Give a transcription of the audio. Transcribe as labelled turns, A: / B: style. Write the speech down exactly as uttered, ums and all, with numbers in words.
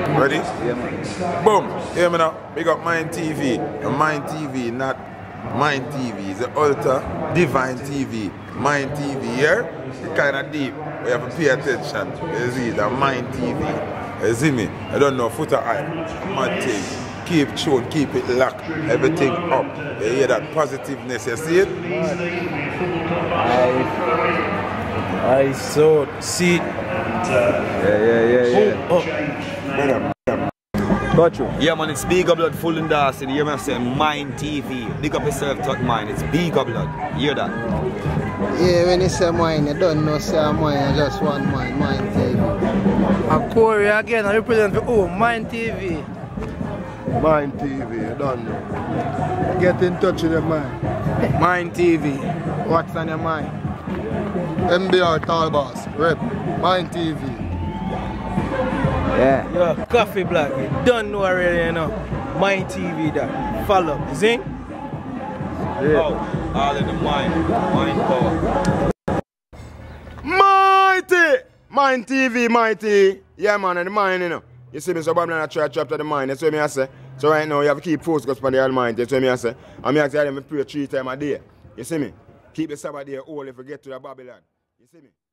A: Ready?
B: Yeah, man.
A: Boom. Hear me now. Big up Mind T V. And Mind T V, not Mind T V. It's the Ultra Divine T V. Mind T V, yeah? It's kind of deep. We have to pay attention. You see, the Mind T V. You see me? I don't know, foot or eye. Mad thing. Keep tuned, keep it locked. Everything up. You hear that positiveness, you see it?
C: I, I saw, see it.
B: Yeah, yeah, yeah, yeah.
C: Oh,
A: Madam.
C: got you.
B: Yeah, man, it's Bigger Blood full in the city. You hear me say Mind T V. Big up yourself, talk mind. It's Bigger Blood. You hear that?
D: Yeah, when you say mine, you don't know say mine, you just want mine, Mind T V.
C: And Corey again, I represent for oh, Mind T V.
E: Mind T V, you don't know. Get in touch with your mind.
C: Mind T V.
D: What's on your mind?
E: M B R Tall Boss, Rep, Mind T V.
B: Yeah.
C: Yo, Coffee Black, you don't know already, you know. Mind T V that. Follow, zing.
B: Yeah. Oh, all in the mind. Mind power.
F: Mighty! Mind T V, mighty. Yeah, man, and the mind, you know. You see me, so Babylon I try to chapter the mind. That's what me I say. So right now, you have to keep focused on the Almighty. That's what me I say. And me actually have to pray three times a day. You see me? Keep the Sabbath day holy if you get to the Babylon. You see me?